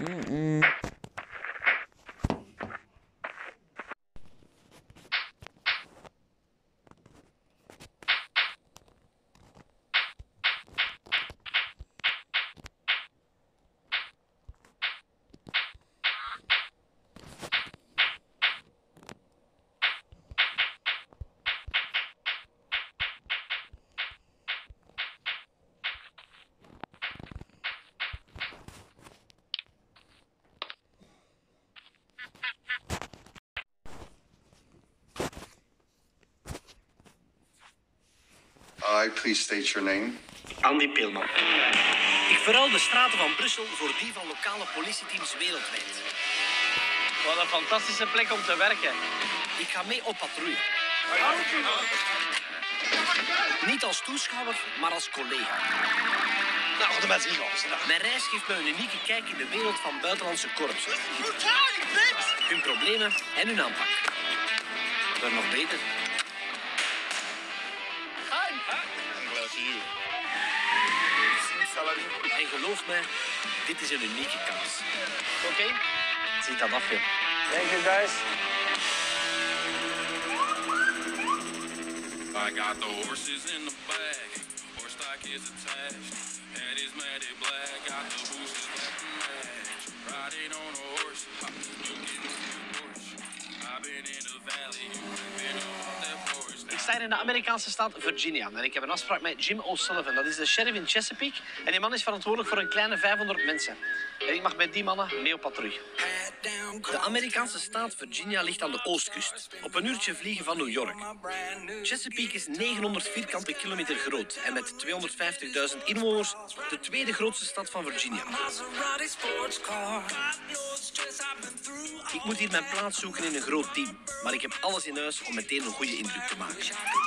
Please state your name. Andy Peelman. Ik verruil de straten van Brussel voor die van lokale politieteams wereldwijd. Wat een fantastische plek om te werken. Ik ga mee op patrouille. Niet als toeschouwer, maar als collega. Nou, de mensen hier. Mijn reis geeft me een unieke kijk in de wereld van buitenlandse korpsen. Hun problemen en hun aanpak. Dat nog beter. En geloof me, dit is een unieke kans. Oké? Ziet dat af, joh. Thank you, guys. I got the horses in the bag, horse stock is attached, head is matted black, got the boosters that can match, riding on a horse, looking at the Porsche, I've been in the valley, you've been on that Porsche. Ik sta hier in de Amerikaanse staat Virginia en ik heb een afspraak met Jim O'Sullivan. Dat is de sheriff in Chesapeake en die man is verantwoordelijk voor een kleine 500 mensen. En ik mag met die mannen mee op patrouille. De Amerikaanse staat Virginia ligt aan de oostkust, op een uurtje vliegen van New York. Chesapeake is 900 vierkante kilometer groot en met 250.000 inwoners de tweede grootste stad van Virginia. Ik moet hier mijn plaats zoeken in een groot team, maar ik heb alles in huis om meteen een goede indruk te maken.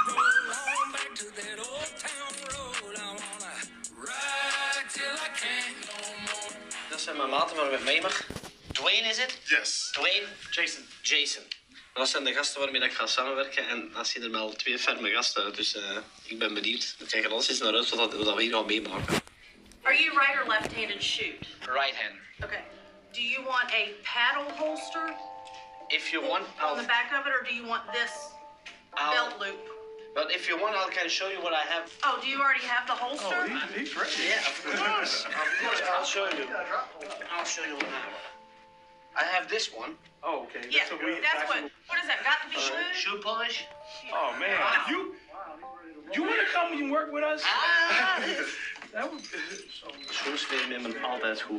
Dat zijn mijn maten waar ik met mee mag. Dwayne is het? Yes. Dwayne? Jason. Dat zijn de gasten waarmee ik ga samenwerken en dat zien er wel 2 ferme gasten uit, dus ik ben benieuwd. We kijken alles eens naar uit wat we hier gaan meemaken. Are you right or left-handed shoot? Right hand. Okay. Do you want a paddle holster If you want, on the back of it, or do you want this belt loop? But if you want, I can show you what I have. Oh, do you already have the holster? He's ready. Yeah, of course. Of course, I'll show you. I'll show you what I have. I have this one. Oh, okay. Yeah, that's what is that? Got to be blue? Shoe polish. Oh man, you want to come and work with us? Ah! That would. Schoenen spelen met me altijd goed.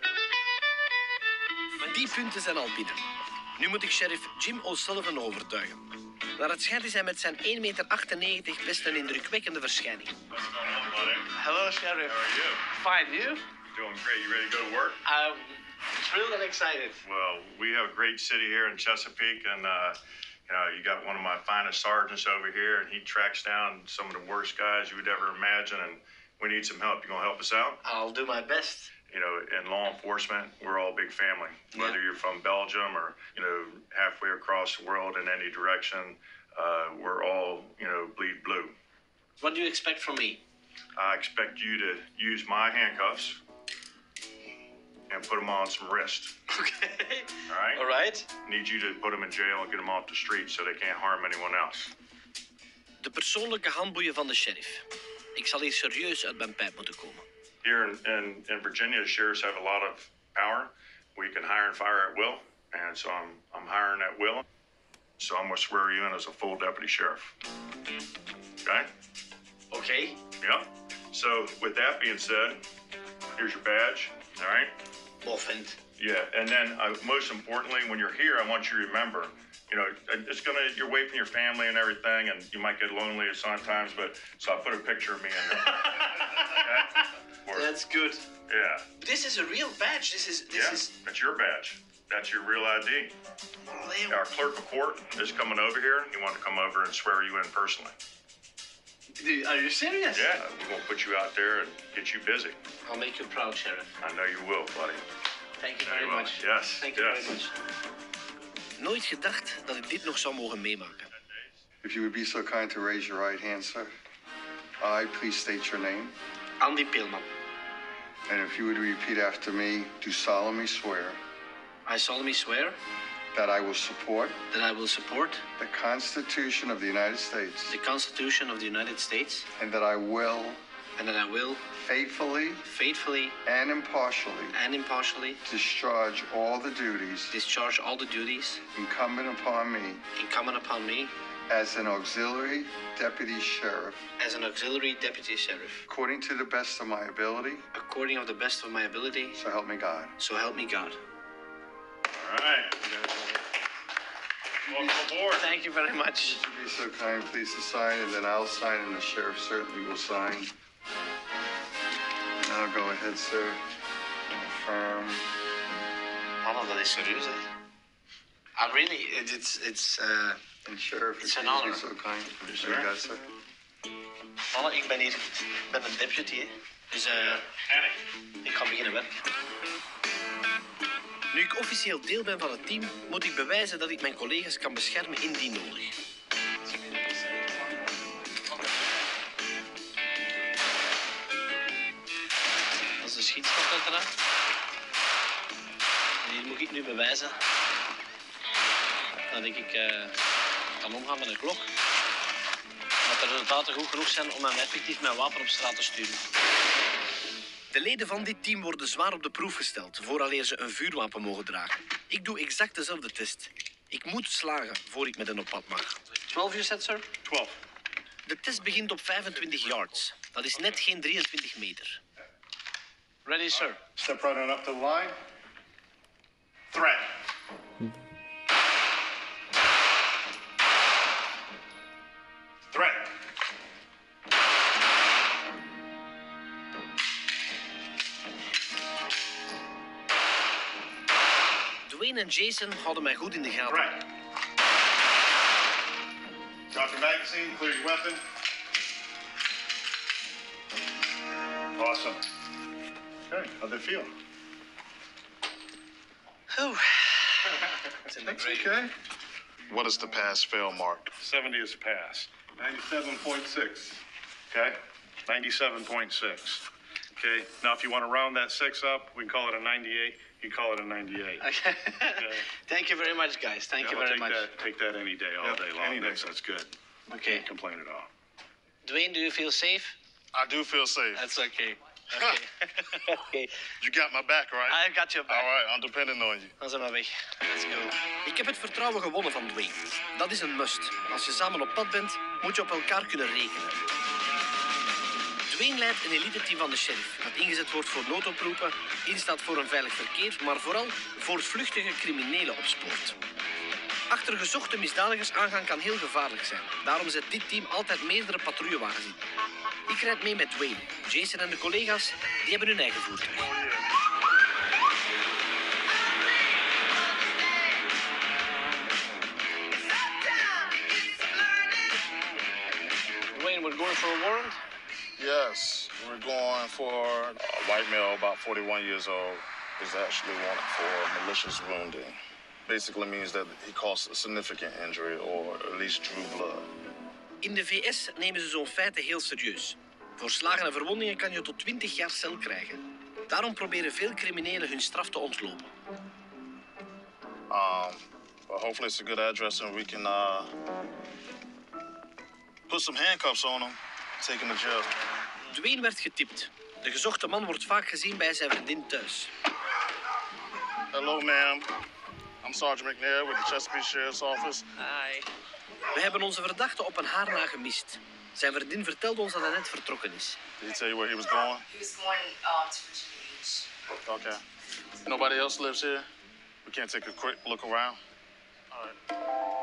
Die punten zijn al binnen. Nu moet ik sheriff Jim O'Sullivan overtuigen. Naar het schijnt is hij met zijn 1,98 meter best een indrukwekkende verschijning. Hello, Sheriff. How are you? Fine, you? Doing great. You ready to go to work? I'm thrilled and excited. Well, we have a great city here in Chesapeake, and you got one of my finest sergeants over here, and he tracks down some of the worst guys you would ever imagine, and we need some help. You gonna help us out? I'll do my best. You know, in law enforcement, we're all a big family. Whether you're from Belgium or, halfway across the world in any direction, we're all, bleed blue. What do you expect from me? I expect you to use my handcuffs and put them on some wrist. Okay. All right? All right. Need you to put them in jail and get them off the street so they can't harm anyone else. De persoonlijke handboeien van de sheriff. Ik zal hier serieus uit mijn pijp moeten komen. Here in Virginia, the sheriffs have a lot of power. We can hire and fire at will, and so I'm hiring at will. So I'm going to swear you in as a full deputy sheriff. Okay? Okay. Yep. So with that being said, here's your badge. All right? Boffend. Yeah, and then most importantly, when you're here, I want you to remember, you're away from your family and everything, and you might get lonely sometimes, so I put a picture of me in there. Okay? That's good. Yeah. This is a real badge. This is. That's your badge. That's your real ID. Oh, Our clerk of court is coming over here. He wants to come over and swear you in personally. Are you serious? Yeah, we're going to put you out there and get you busy. I'll make you proud, Sheriff. I know you will, buddy. Thank you Very very well. much. Yes. Thank you yes. very much. Nooit gedacht dat ik dit nog zou mogen meemaken. If you would be so kind to raise your right hand, sir. I, please state your name. Andy Peelman. And if you would repeat after me, do solemnly swear I solemnly swear that I will support that I will support the Constitution of the United States the Constitution of the United States and that I will and that I will faithfully faithfully and impartially and impartially discharge all the duties discharge all the duties incumbent upon me incumbent upon me as an auxiliary deputy sheriff as an auxiliary deputy sheriff according to the best of my ability, according to the best of my ability, so help me God. so help me God. All right. Welcome aboard. Thank you very much. Would you be so kind, please, to sign, and then I'll sign, and the sheriff certainly will sign. Now go ahead, sir. Affirm. Mama, dat is serieus, hè? I really, it's And sheriff, if It's you an would be honor. so kind. There you go, sir. Mama, ik ben hier, ik ben een deputy, hè. Dus ik ga beginnen werken. Nu ik officieel deel ben van het team, moet ik bewijzen dat ik mijn collega's kan beschermen indien nodig. Dat is de schietstap uiteraard. En hier moet ik nu bewijzen dat ik kan omgaan met een klok. Dat de resultaten goed genoeg zijn om hem effectief mijn wapen op straat te sturen. De leden van dit team worden zwaar op de proef gesteld, vooraleer ze een vuurwapen mogen dragen. Ik doe exact dezelfde test. Ik moet slagen voor ik met hen op pad mag. 12 you said, sir? 12. De test begint op 25 yards. Dat is net geen 23 meter. Ready, sir. Step right on up to the line. Threat. Threat. Dwayne en Jason houden mij goed in de gaten. Threat. Drop your magazine, clear your weapon. Awesome. Okay, how'd they feel? Whew. That's Okay. What is the pass-fail mark? 70 is a pass. 97.6. Okay? 97.6. Okay? Now, if you want to round that 6 up, we can call it a 98. You call it a 98. Okay. Thank you very much, guys. Thank you I'll very take much. Take that any day, all day long. any day. That's good. Okay. Can't complain at all. Dwayne, do you feel safe? I do feel safe. That's okay. Okay. Okay. You got my back, right? I've got your All back. right, I'm depending on you. Dan zijn we weg. Let's go. Ik heb het vertrouwen gewonnen van Dwayne. Dat is een must. Als je samen op pad bent, moet je op elkaar kunnen rekenen. Dwayne leidt een elite-team van de sheriff, dat ingezet wordt voor noodoproepen, instaat voor een veilig verkeer, maar vooral voor vluchtige criminelen opspoort. Achter gezochte misdadigers aangaan kan heel gevaarlijk zijn. Daarom zet dit team altijd meerdere patrouillewagens in. Ik rijd mee met Dwayne. Jason en de collega's, die hebben hun eigen voertuig. Dwayne, we're going for a warrant? Yes, we're going for a white male, about 41 years old, is actually wanted for malicious wounding. Basically means that he caused a significant injury or at least drew blood. In de VS nemen ze zo'n feiten heel serieus. Voor slagen en verwondingen kan je tot 20 jaar cel krijgen. Daarom proberen veel criminelen hun straf te ontlopen. But hopefully it's a good address and we can put some handcuffs on him, take him to jail. Dwayne werd getipt. De gezochte man wordt vaak gezien bij zijn vriendin thuis. Hello, ma'am. I'm Sergeant McNair with the Chesapeake Sheriff's Office. Hi. We hebben onze verdachte op een haar na gemist. Zijn vriendin vertelde ons dat hij net vertrokken is. Did he tell you where he was going? He was going to Virginia Beach. Okay. Nobody else lives here? We can't take a quick look around? All right.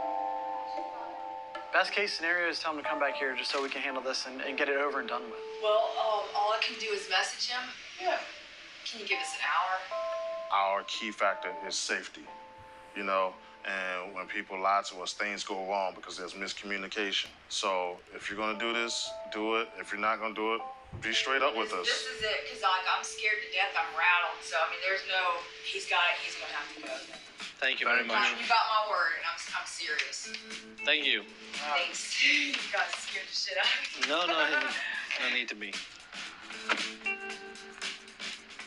Best case scenario is tell him to come back here just so we can handle this and get it over and done with. Well, all I can do is message him. Yeah. Can you give us an hour? Our key factor is safety, you know, and when people lie to us, things go wrong because there's miscommunication. So if you're gonna do this, do it. If you're not gonna do it, be straight up with us. This is it, because I'm scared to death. I'm rattled. So, I mean, there's no, he's got it, he's going to have to go. Thank you very much. You got my word, and I'm serious. Thank you. Thanks. You guys scared the shit out of me. No need to be.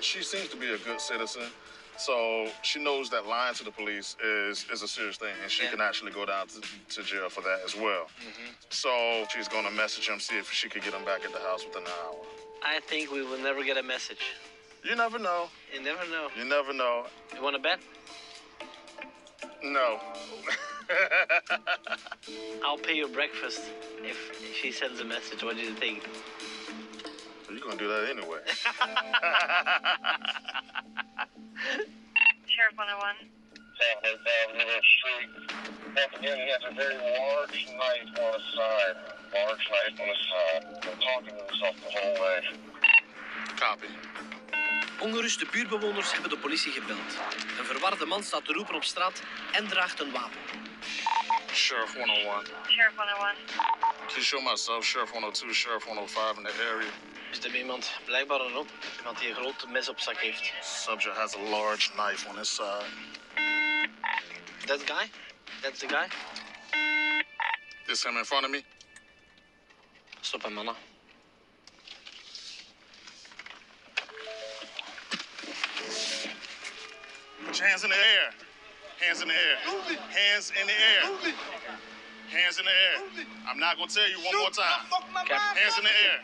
she seems to be a good citizen. So she knows that lying to the police is a serious thing, and she can actually go down to jail for that as well. So she's going to message him, see if she could get him back at the house within an hour. I think we will never get a message. You never know. You never know. You never know. You want to bet? No. I'll pay your breakfast if she sends a message. What do you think? You're going to do that anyway. Sheriff 101. Down in the street. Once again, he has a very large knife on his side. Large knife on his side. I'm talking to himself the whole way. Copy. Ongeruste buurtbewoners hebben de politie gebeld. Een verwarde man staat te roepen op straat en draagt een wapen. Sheriff 101. Sheriff 101. Please show myself, Sheriff 102, Sheriff 105 in the area. Is er iemand, blijkbaar een iemand die een groot mes op zak heeft. Subject has a large knife on his side. That guy? That's the guy? This him in front of me? Stop hem, mannen. Put your hands in the air. Hands in the air. Hands in the air. Hands in the air. I'm not going to tell you one more time. Hands in the air.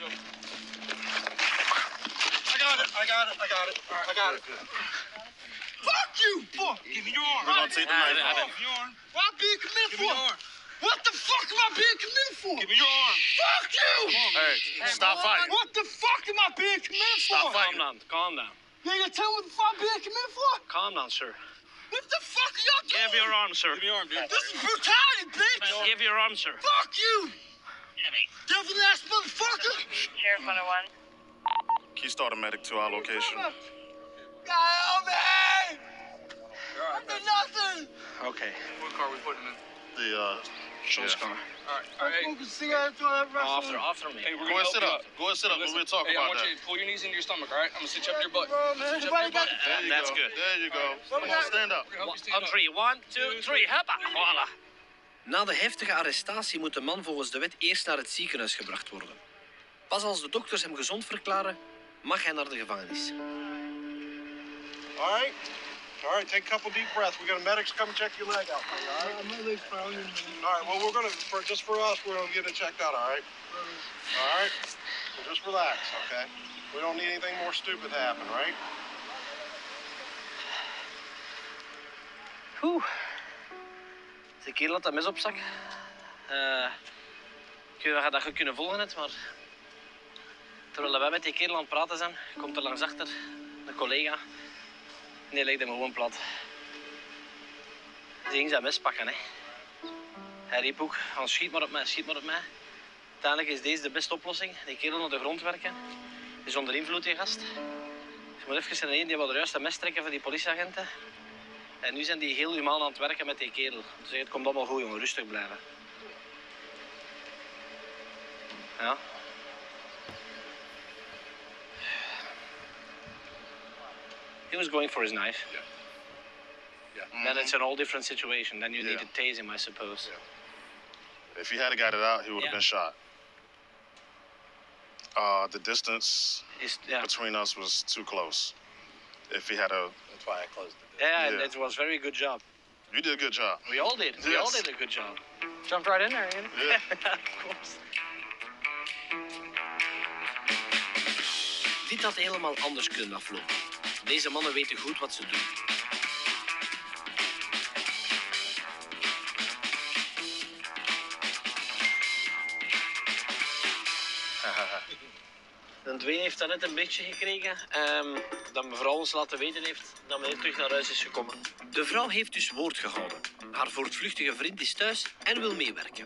I got it. I got it. Fuck you! Fuck! Give me your arm. We're going to take the knife off. Give me your arm. What am I being committed for? What the fuck am I being committed for? Give me your arm. Fuck you! Hey, stop fighting. What the fuck am I being committed for? Stop fighting. Calm down. You ain't gonna tell me what the fuck I'm being committed for? Calm down, sir. What the fuck are y'all doing? Give your arm, sir. Give me your arm, dude. This is brutality, bitch! Give your arm, sir. Fuck you! Devil-ass motherfucker! Sheriff 101. Key started medic to our location. God help me! I did nothing! Okay. What car we putting in? The, Sean's car. All right, After me. Hey, we're Go gonna ahead, sit help up. Go ahead, sit up. We'll talk I about want that. you to pull your knees into your stomach, all right? I'm gonna sit you up your butt. There you That's go. good. There you go. Come on, stand up. On three. 1, 2, 3. Hoppa. Voilà. Na de heftige arrestatie moet de man volgens de wet eerst naar het ziekenhuis gebracht worden. Pas als de dokters hem gezond verklaren, mag hij naar de gevangenis. All right, take a couple deep breaths. We got a medics come check your leg out. All right, my leg's fine. All right, well, we're gonna, just for us, we're gonna get it checked out, all right? All right, so just relax, okay? We don't need anything more stupid to happen, right? De kerel had dat mes op zak. Ik weet niet of je dat goed kunnen volgen hebt, maar terwijl wij met die kerel aan het praten zijn, komt er langs achter een collega en die legt hem gewoon plat. Ze ging zijn mes pakken, hè. Hij riep ook, schiet maar op mij, schiet maar op mij. Uiteindelijk is deze de beste oplossing. Die kerel naar de grond werken. Die is onder invloed, die gast. Je moet even zijn, die wil er juist een mes trekken van die politieagenten. En nu zijn die heel humaan aan het werken met die kerel. Om te zeggen, het komt allemaal goed, jongen, rustig blijven. Ja. He was going for his knife. Yeah. Then it's an all different situation. Then you need to tase him, I suppose. If he had got it out, he would have been shot. The distance between us was too close. If he had a... That's why I closed it. Yeah, and it was a very good job. You did a good job. We all did. We all did a good job. Jumped right in there, you know? Yeah. Of course. Dit had helemaal anders kunnen aflopen. Deze mannen weten goed wat ze doen. De Dwayne heeft dat net een beetje gekregen. Dat mevrouw ons laten weten heeft dat meneer terug naar huis is gekomen. De vrouw heeft dus woord gehouden. Haar voortvluchtige vriend is thuis en wil meewerken.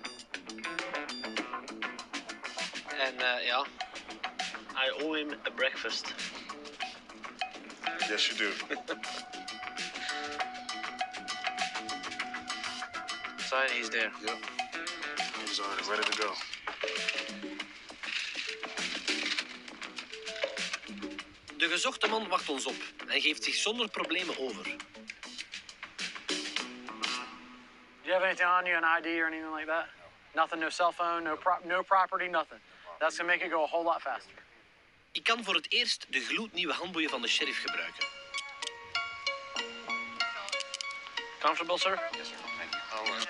En ja, I owe him a breakfast. Yes, you do. Sorry, he's there. Yep. He's already ready to go. De gezochte man wacht ons op en geeft zich zonder problemen over. Do you have anything on you, an ID or anything like that? Nothing, no cell phone, no property, nothing. That's gonna make it go a whole lot faster. Ik kan voor het eerst de gloednieuwe handboeien van de sheriff gebruiken. Comfortable, sir? Yes, sir. Thank you. All right.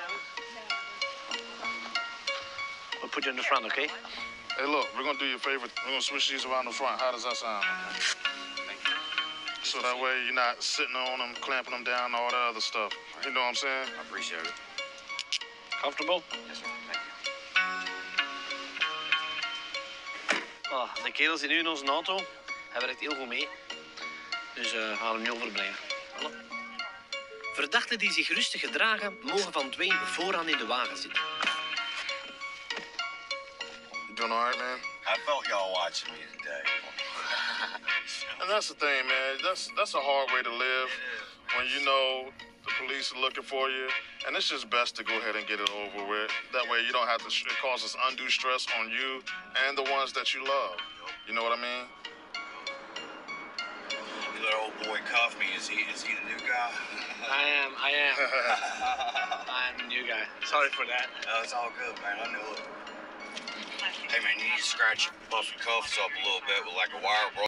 We'll put you in the front, okay? Hey, look, we're gonna do your favorite. We're gonna switch these around the front. How does that sound? Thank you. So that way you're not sitting on them, clamping them down, all that other stuff. You know what I'm saying? I appreciate it. Comfortable? Yes, sir. Thank you. Ah, de kerels die nu in onze auto, hij werkt heel goed mee. Dus gaan we hem nu overbrengen. Voilà. Verdachten die zich rustig gedragen, mogen van Dwayne vooraan in de wagen zitten. You doing all right, man? I felt y'all watching me today. And that's the thing, man. That's a hard way to live when you know the police are looking for you. And it's just best to go ahead and get it over with. That way you don't have to, it causes undue stress on you and the ones that you love. You know what I mean? You let old boy cuff me. Is he the new guy? I am. I'm the new guy. Sorry for that. No, it's all good, man. I knew it. Hey, man, you need to scratch your buff your cuffs up a little bit with like a wire brush.